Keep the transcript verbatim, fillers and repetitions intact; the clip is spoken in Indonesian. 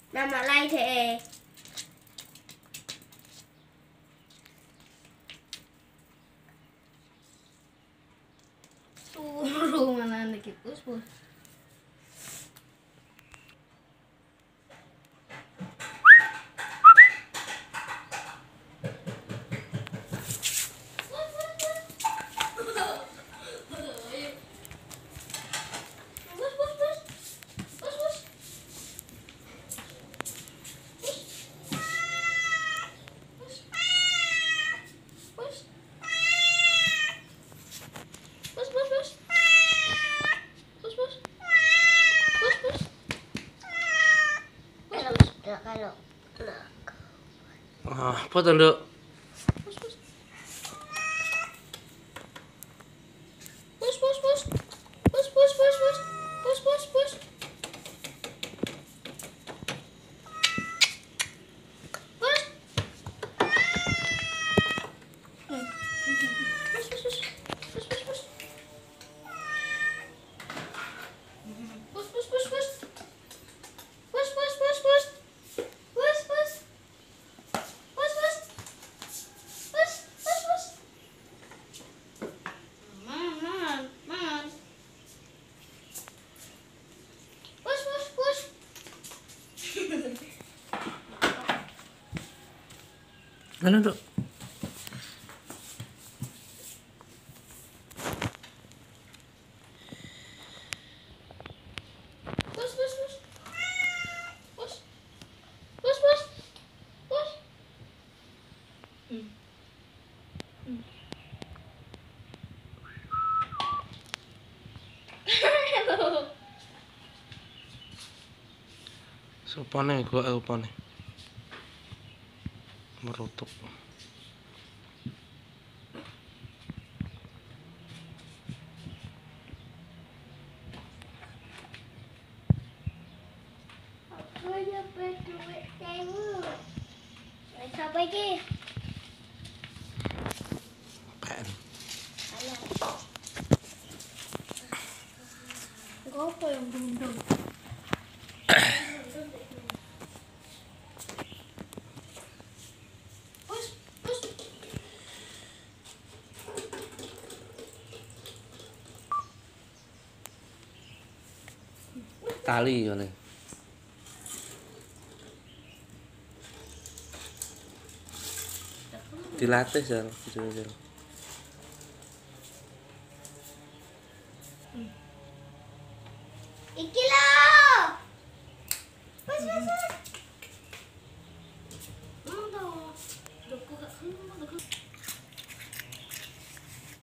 Mama lai thế. Suruh mana anak itu pus. Kalau Ah, apa tuh, Nduk? pus pus pus pus pus pus pus pus pus pus pus Mana, Nduk? Supane gua upane. Merutuk. Siapa lagi? Pen. Apa yang dundung? Pus, pus. Tali kali. Dilatih Sel, gitu-gitu. Iki lah.